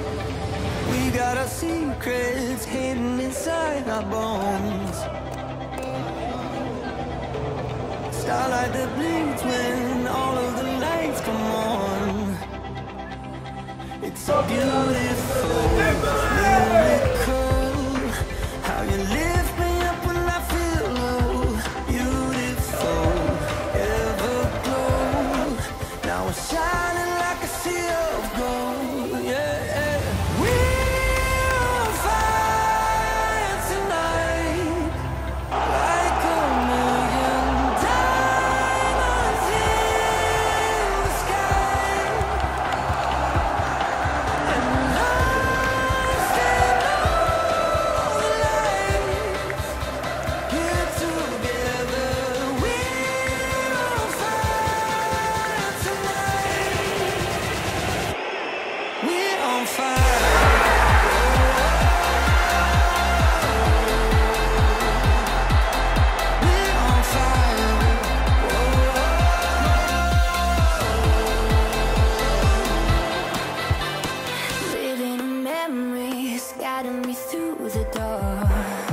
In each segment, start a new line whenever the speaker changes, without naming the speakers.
We got our secrets hidden inside our bones. Starlight that bleeds when all of the lights come on. It's so beautiful, miracle. How you lift me up when I feel low. Beautiful, everglow. Now we're shining like a sea of gold. Yeah, we're on fire tonight, like a million diamonds in the sky. And lost in all the lights, here together. We're on fire tonight. We're on fire. We're on fire. Living in memories, guiding me through the dark.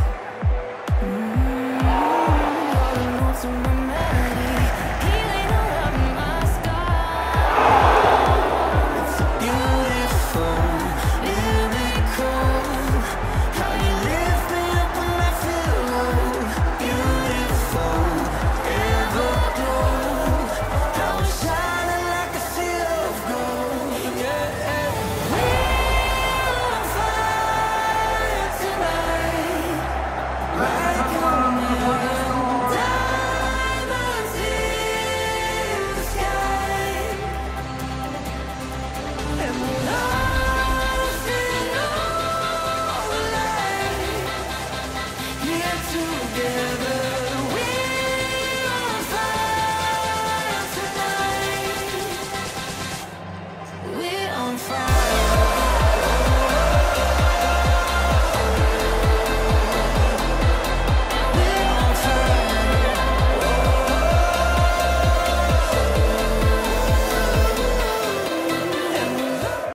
Holding on to my melody, healing all of my scars. It's a beautiful miracle. How you lift me up when I feel low. Beautiful, everglow. Now we're shining like a sea of gold. Yeah, we're on fire tonight, like a million diamonds in the sky. And we're lost in all the light, here together.